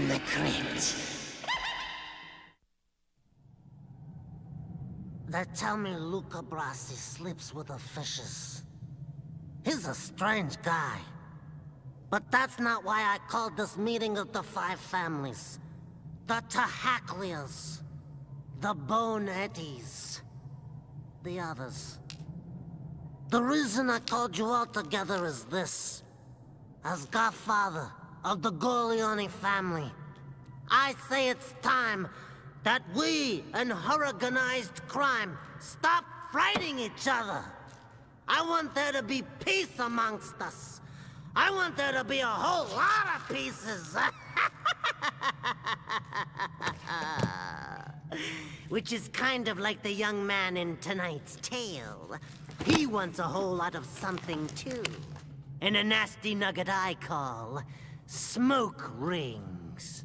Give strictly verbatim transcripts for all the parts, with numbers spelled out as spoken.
from the crypt. They tell me Luca Brasi sleeps with the fishes. He's a strange guy. But that's not why I called this meeting of the five families. The Tahaklias, the Bonettis, the others. The reason I called you all together is this. As godfather of the Gorleone family, I say it's time that we and organized crime stop fighting each other. I want there to be peace amongst us. I want there to be a whole lot of pieces. Which is kind of like the young man in tonight's tale. He wants a whole lot of something too. And a nasty nugget I call smoke rings.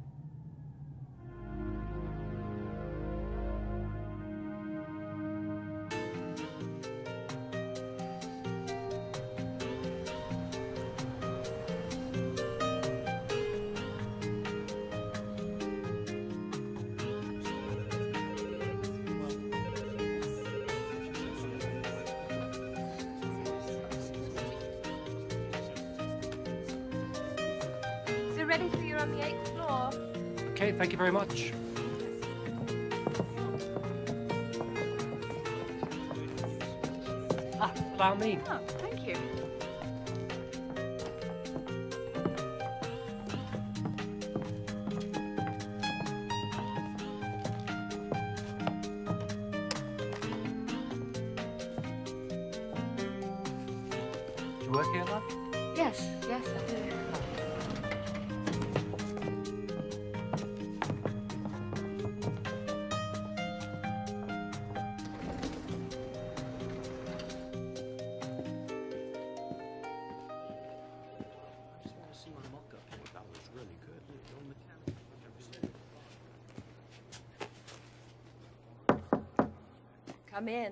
Ready for you on the eighth floor. Okay, thank you very much. Ah, allow me. Oh, thank you. Do you work here, love? Yes, yes, I do. Come in.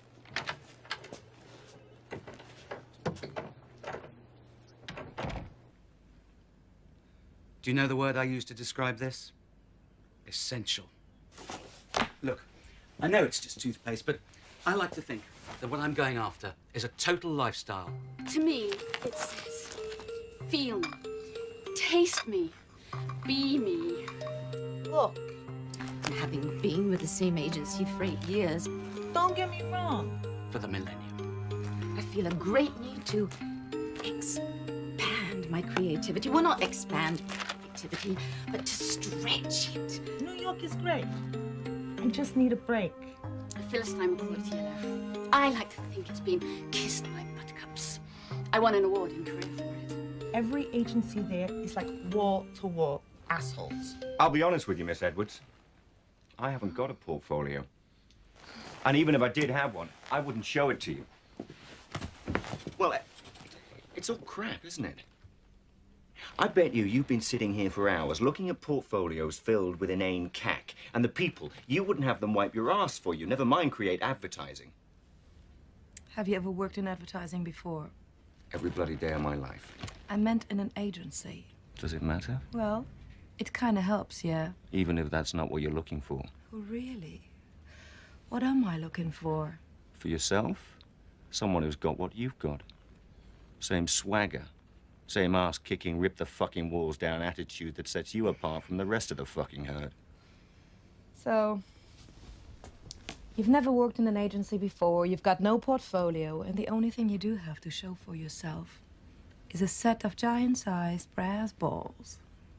Do you know the word I use to describe this? Essential. Look, I know it's just toothpaste, but I like to think that what I'm going after is a total lifestyle. To me, it says, feel me, taste me, be me. Look, Having been with the same agency for eight years, don't get me wrong. For the millennium. I feel a great need to expand my creativity. Well, not expand creativity, but to stretch it. New York is great. I just need a break. Philistine would call it yellow. I like to think it's been kissed by buttercups. I won an award in Korea for it. Every agency there is like wall-to-wall assholes. I'll be honest with you, Miss Edwards. I haven't got a portfolio. And even if I did have one, I wouldn't show it to you. Well, it's all crap, isn't it? I bet you you've been sitting here for hours looking at portfolios filled with inane cack, and the people, you wouldn't have them wipe your ass for you, never mind create advertising. Have you ever worked in advertising before? Every bloody day of my life. I meant in an agency. Does it matter? Well, it kind of helps, yeah. Even if that's not what you're looking for. Oh, really? What am I looking for? For yourself? Someone who's got what you've got. Same swagger. Same ass-kicking, rip-the-fucking-walls-down attitude that sets you apart from the rest of the fucking herd. So, you've never worked in an agency before, you've got no portfolio, and the only thing you do have to show for yourself is a set of giant-sized brass balls.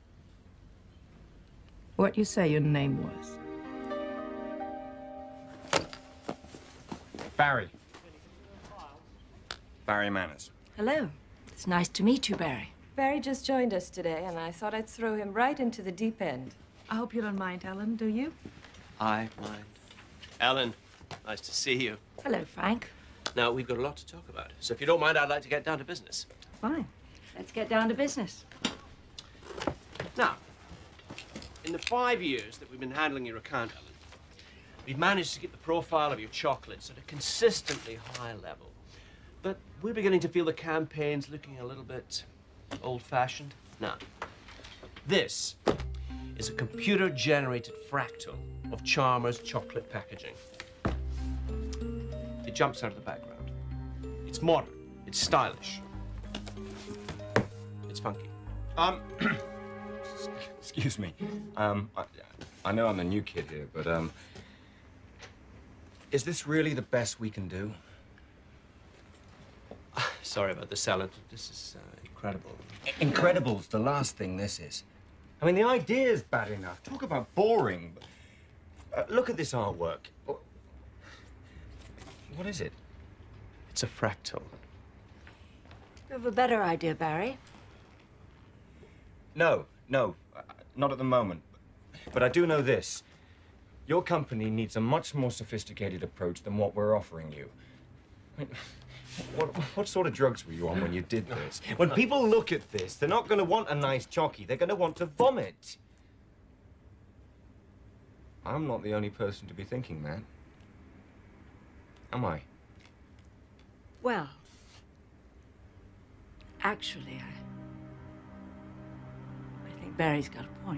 What you say your name was? Barry. Barry Manners. Hello. It's nice to meet you, Barry. Barry just joined us today, and I thought I'd throw him right into the deep end. I hope you don't mind, Ellen, do you? I mind. Ellen, nice to see you. Hello, Frank. Now, we've got a lot to talk about, so if you don't mind, I'd like to get down to business. Fine. Let's get down to business. Now, in the five years that we've been handling your account, Ellen, we've managed to keep the profile of your chocolates at a consistently high level. But we're beginning to feel the campaign's looking a little bit old-fashioned. Now, This is a computer-generated fractal of Chalmers chocolate packaging. It jumps out of the background. It's modern. It's stylish. It's funky. Um, excuse me. Um, I, I know I'm a new kid here, but, um, is this really the best we can do? Sorry about the salad. This is uh, incredible. Incredible's the last thing this is. I mean, the idea's bad enough. Talk about boring. Uh, look at this artwork. What is it? It's a fractal. You have a better idea, Barry. No, no, uh, not at the moment. But I do know this. Your company needs a much more sophisticated approach than what we're offering you. I mean, what, what sort of drugs were you on when you did this? When people look at this, they're not going to want a nice chockey. They're going to want to vomit. I'm not the only person to be thinking that. Am I? Well, actually, I... I think Barry's got a point.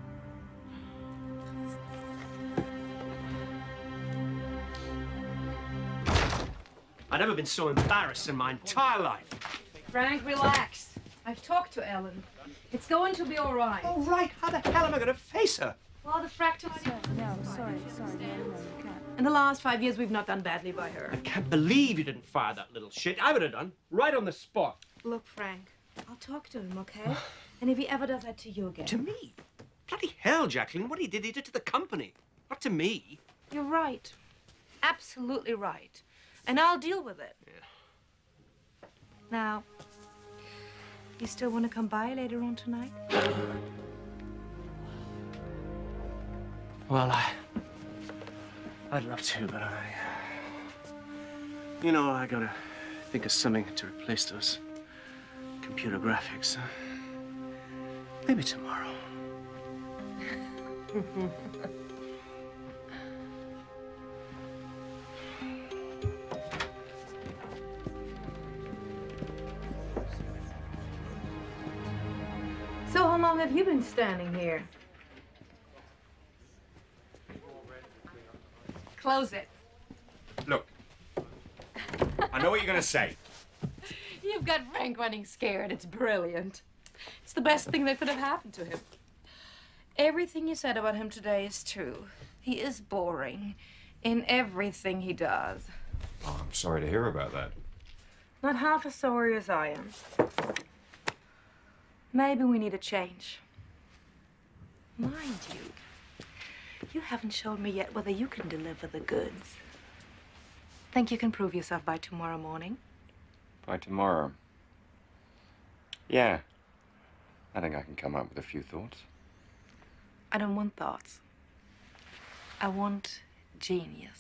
I've never been so embarrassed in my entire life. Frank, relax. I've talked to Ellen. It's going to be all right. All right? How the hell am I going to face her? Well, the fractal... No, sorry, sorry. No, no, you can't. In the last five years, we've not done badly by her. I can't believe you didn't fire that little shit. I would have done. Right on the spot. Look, Frank, I'll talk to him, okay? And if he ever does that to you again... To me? Bloody hell, Jacqueline. What he did, he did to the company. Not to me. You're right. Absolutely right. And I'll deal with it. Yeah. Now, you still want to come by later on tonight? Well, I... I'd love to, but I... You know, I gotta think of something to replace those computer graphics. Maybe tomorrow. So how long have you been standing here? Close it. Look, I know what you're going to say. You've got Frank running scared. It's brilliant. It's the best thing that could have happened to him. Everything you said about him today is true. He is boring in everything he does. Oh, I'm sorry to hear about that. Not half as sorry as I am. Maybe we need a change. Mind you, you haven't shown me yet whether you can deliver the goods. Think you can prove yourself by tomorrow morning? By tomorrow? Yeah. I think I can come up with a few thoughts. I don't want thoughts. I want genius.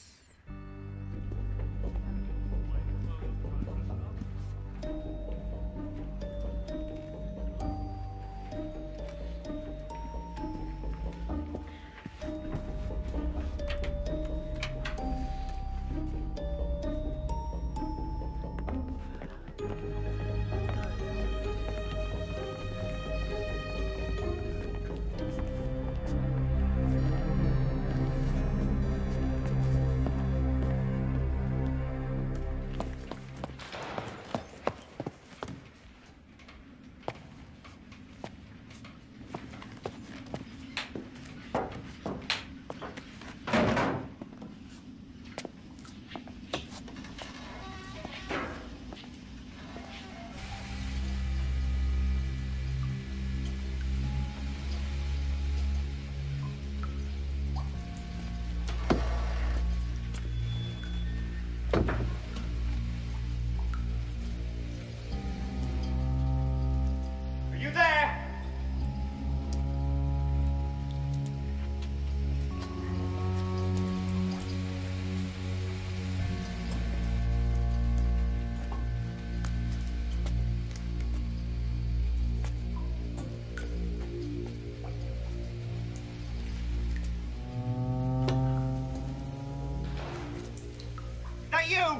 You!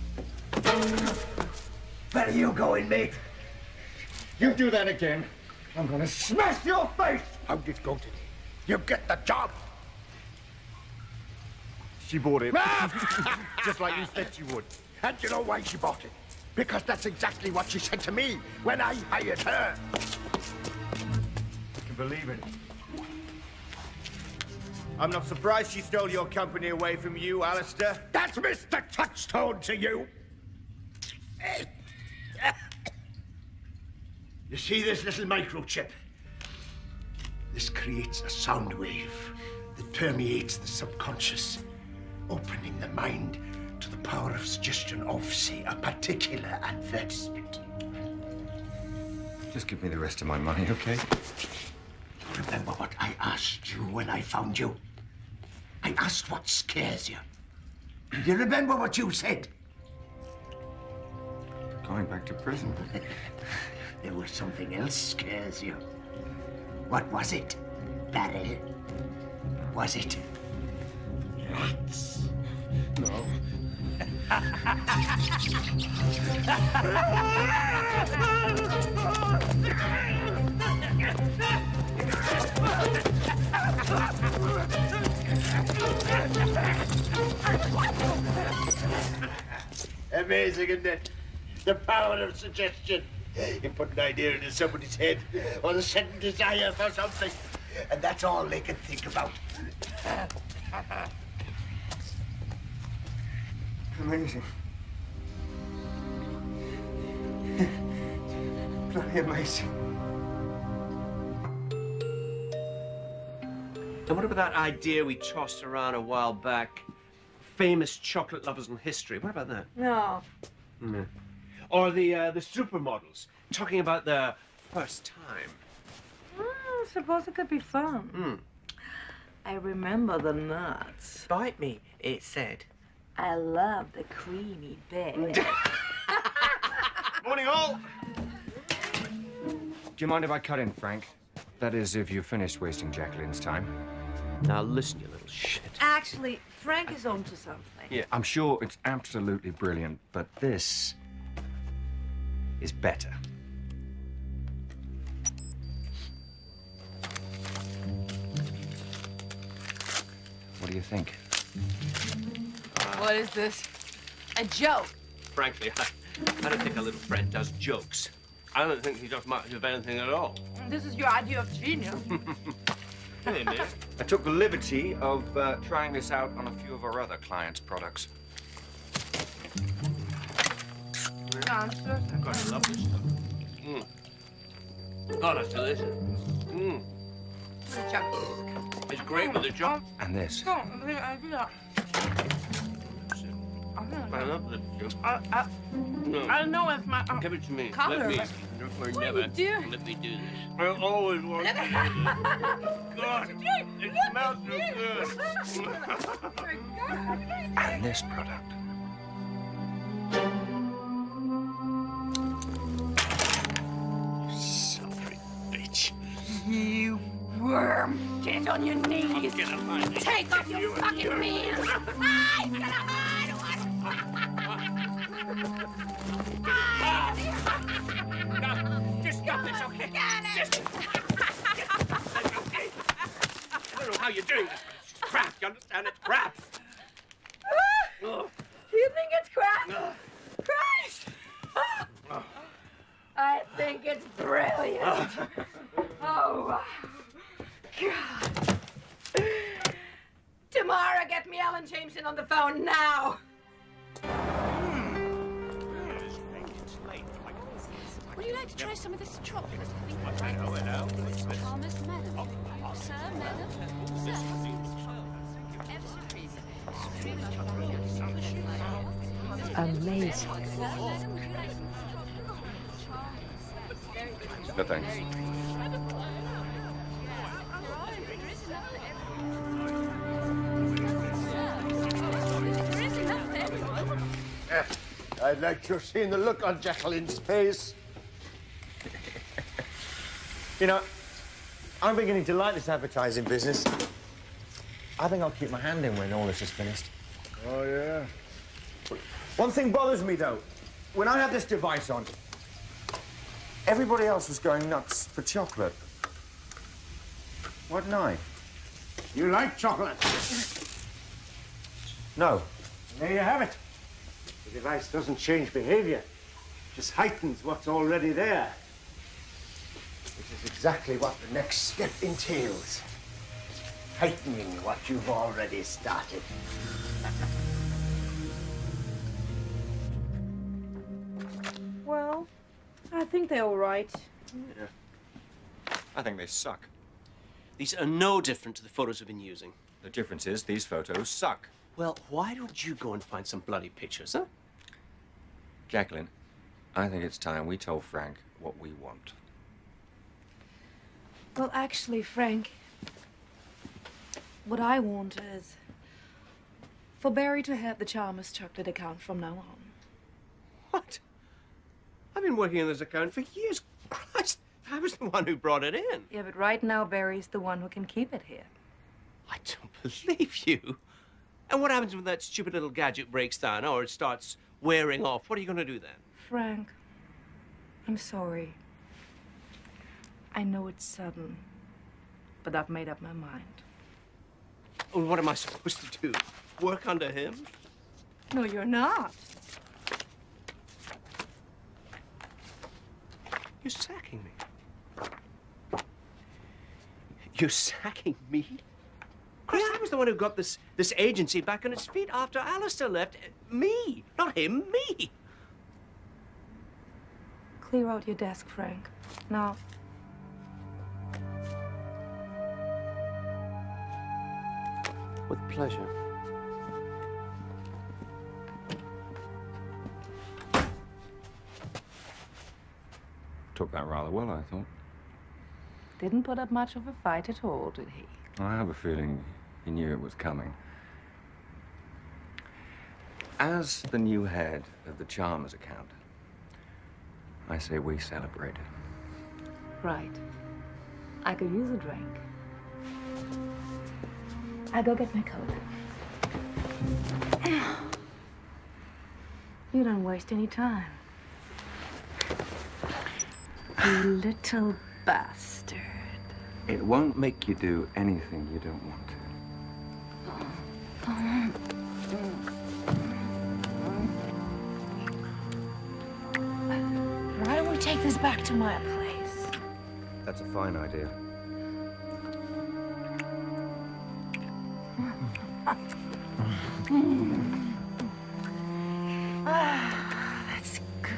Where are you going, mate? You do that again, I'm gonna smash your face! How did it go today? You get the job! She bought it. Just like you said she would. And you know why she bought it? Because that's exactly what she said to me when I hired her. I can believe it. I'm not surprised she stole your company away from you, Alistair. That's Mister Touchstone to you! You see this little microchip? This creates a sound wave that permeates the subconscious, opening the mind to the power of suggestion of, say, a particular advertisement. Just give me the rest of my money, okay? Remember what I asked you when I found you? I asked what scares you. You remember what you said? Going back to prison. There was something else scares you. What was it, Barry? Was it rats? No. Amazing, isn't it? The power of suggestion. You put an idea into somebody's head or a sudden desire for something, and that's all they can think about. Amazing. Bloody amazing. And what about that idea we tossed around a while back? Famous chocolate lovers in history. What about that? No. Mm. Or the uh, the supermodels talking about their first time. Mm, suppose it could be fun. Mm. I remember the nuts. Bite me, it said. I love the creamy bit. Morning, all. Do you mind if I cut in, Frank? That is, if you've finished wasting Jacqueline's time. Now listen, you little shit. Actually, Frank is onto something. Yeah, I'm sure it's absolutely brilliant, but this is better. What do you think? What is this? A joke? Frankly, I, I don't think our little friend does jokes. I don't think he does much of anything at all. This is your idea of genius. Hey, man. I took the liberty of uh, trying this out on a few of our other clients' products. God, I love this stuff. Mm. God, it's delicious. Mm. It's great with the chocolate. And this. I love this juice. I, I, No. I don't know if my... Uh, Give it to me. color, Let me. but- Or What are never. you doing? Let me do this. I always want to do this. God, it smells so good. And this product. Suffering bitch. You worm! Get on your knees! Take off your fucking pants! I'm gonna hide one! Just stop this, okay? Just... I don't know how you're doing this, but it's just crap. You understand? It's crap. Do you think it's crap? Christ! I think it's brilliant. Oh, wow. God. Tamara, get me Ellen Jameson on the phone now. Would you like to try some of this chocolate? I think Oh, hello. Thomas, madam. Sir, madam. Sir. Amazing. Sir, madam, would you like some No, thanks. Uh, I'd like to have seen the look on Jacqueline's face. You know, I'm beginning to like this advertising business. I think I'll keep my hand in when all this is finished. Oh, yeah? One thing bothers me, though. When I have this device on, Everybody else was going nuts for chocolate. Why didn't I? You like chocolate? No. There you have it. The device doesn't change behavior, just heightens what's already there. Which is exactly what the next step entails. Heightening what you've already started. Well, I think they're all right. Yeah. I think they suck. These are no different to the photos we've been using. The difference is these photos suck. Well, why don't you go and find some bloody pictures, huh? Jacqueline, I think it's time we told Frank what we want. Well, actually, Frank, what I want is for Barry to have the Chalmers chocolate account from now on. What? I've been working on this account for years. Christ, I was the one who brought it in. Yeah, but right now, Barry's the one who can keep it here. I don't believe you. And what happens when that stupid little gadget breaks down or it starts wearing off? What are you going to do then? Frank, I'm sorry. I know it's sudden, but I've made up my mind. Well, what am I supposed to do? Work under him? No, you're not. You're sacking me. You're sacking me? Chris, I was the one who got this, this agency back on its feet after Alistair left. Me, not him, me. Clear out your desk, Frank. Now. With pleasure. Took that rather well, I thought. Didn't put up much of a fight at all, did he? I have a feeling he knew it was coming. As the new head of the Chalmers account, I say we celebrate it. Right. I could use a drink. I'll go get my coat. You don't waste any time. You little bastard. It won't make you do anything you don't want to. Why don't we take this back to my place? That's a fine idea. Ah, that's good.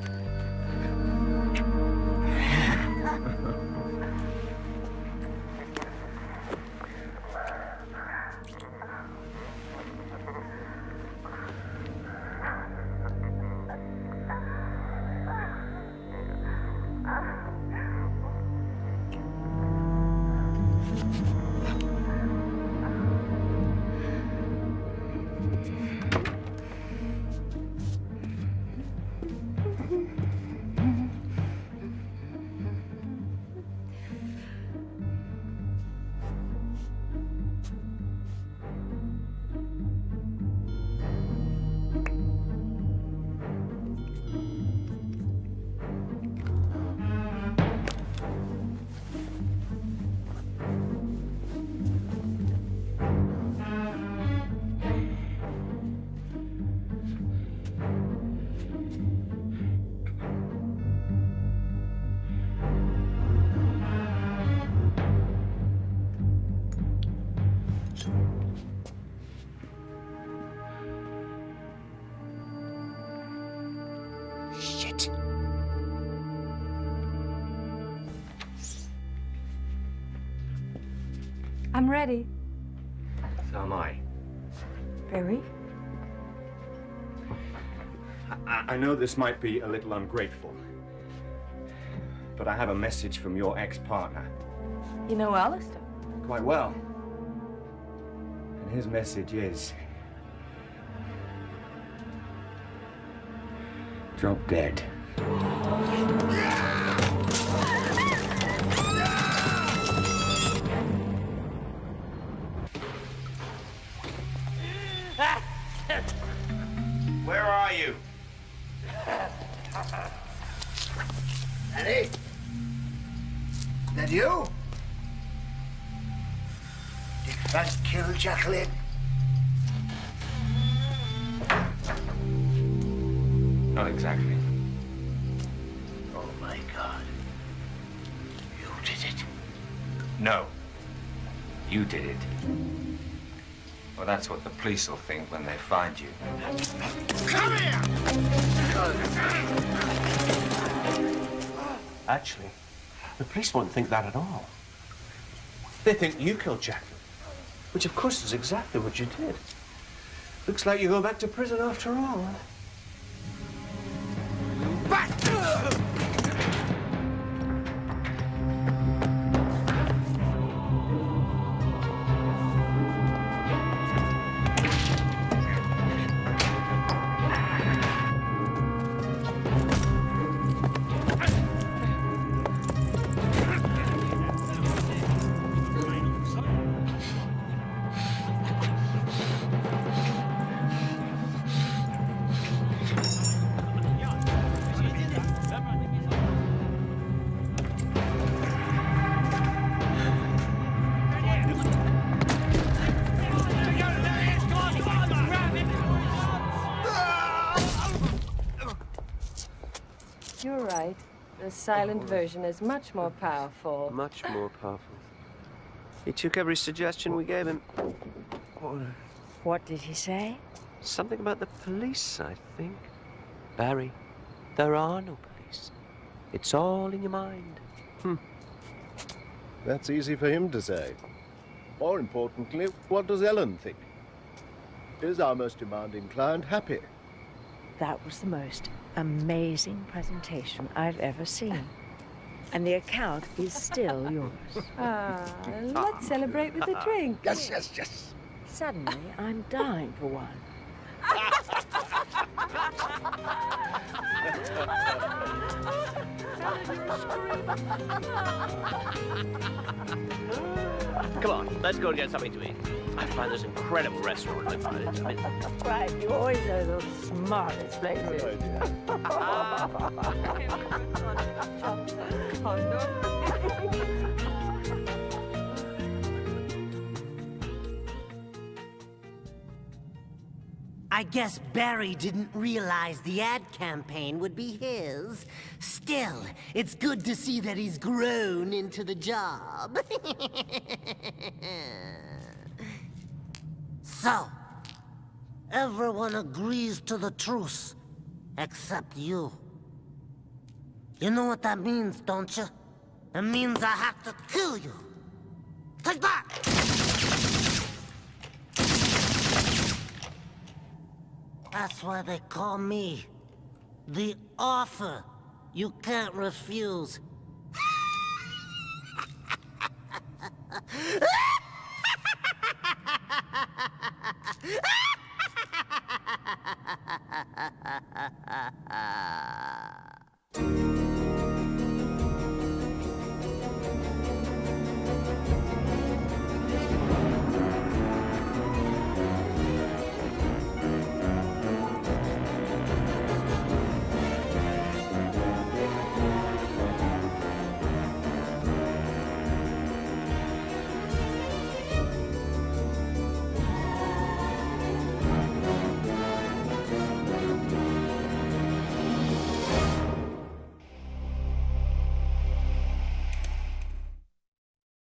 Shit. I'm ready. So am I. Barry? I, I know this might be a little ungrateful, but I have a message from your ex-partner. You know Alistair? Quite well. And his message is... drop dead. Where are you? Harry? That you? Did Frank kill Jacqueline? Not exactly. Oh, my God. You did it. No. You did it. Well, that's what the police will think when they find you. Come here! Actually, the police won't think that at all. They think you killed Jacqueline, which of course is exactly what you did. Looks like you go back to prison after all. Back! You're right. The silent version is much more powerful. Much more powerful. He took every suggestion we gave him. What did he say? Something about the police, I think. Barry, there are no police. It's all in your mind. Hmm. That's easy for him to say. More importantly, what does Ellen think? Is our most demanding client happy? That was the most amazing presentation I've ever seen. And the account is still yours. Ah, let's celebrate with a drink. Yes, yes, yes. Suddenly, I'm dying for one. Come on, let's go get something to eat. I find this incredible restaurant. I find it. I mean, Right, you always know the smartest places. I guess Barry didn't realize the ad campaign would be his. Still, it's good to see that he's grown into the job. So, everyone agrees to the truce, except you. You know what that means, don't you? It means I have to kill you. Take that! That's why they call me the offer you can't refuse.